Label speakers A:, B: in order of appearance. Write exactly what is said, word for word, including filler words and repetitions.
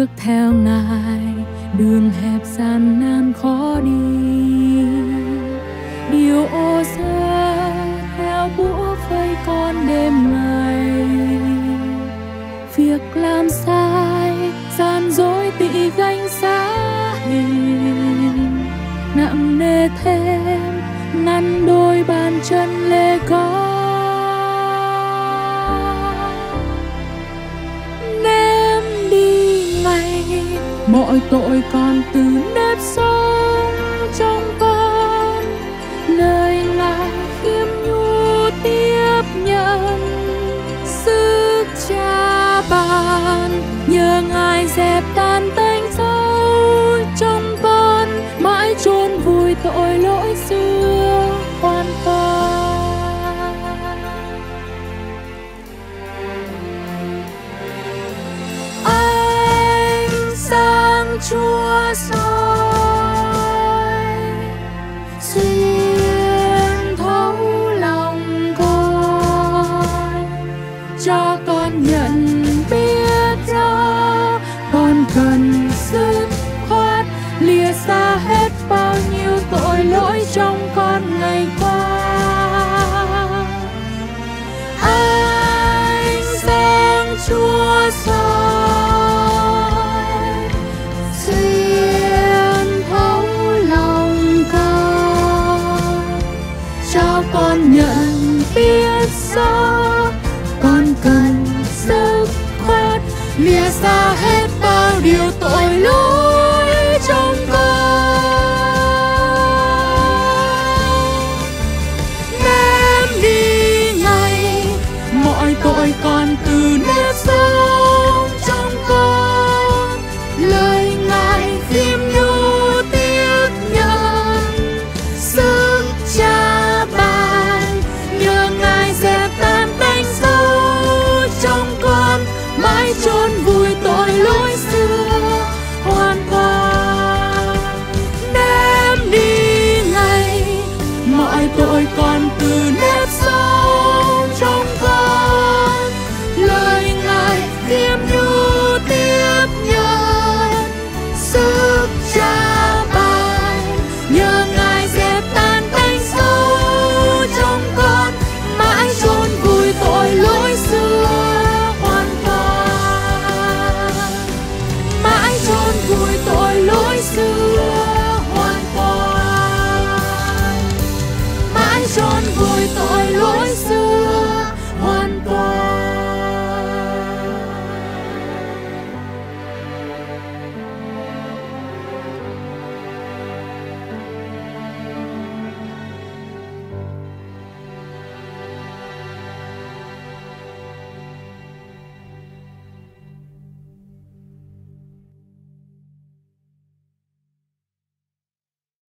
A: bước theo Ngài, đường hẹp gian nan khó đi. Điều ô dơ theo búa vây con đêm ngày, việc làm sai gian dối tị gánh giá hình, nặng nề thêm ngăn đôi bàn chân lê có. Ném đi ngay mọi tội còn từ nếp sống trong con, nơi Ngài khiêm nhu tiếp nhận sức cha ban. Nhờ Ngài dẹp tan tanh sâu trong con, mãi chôn vùi tội lỗi xưa hoàn toàn. Ánh sáng Chúa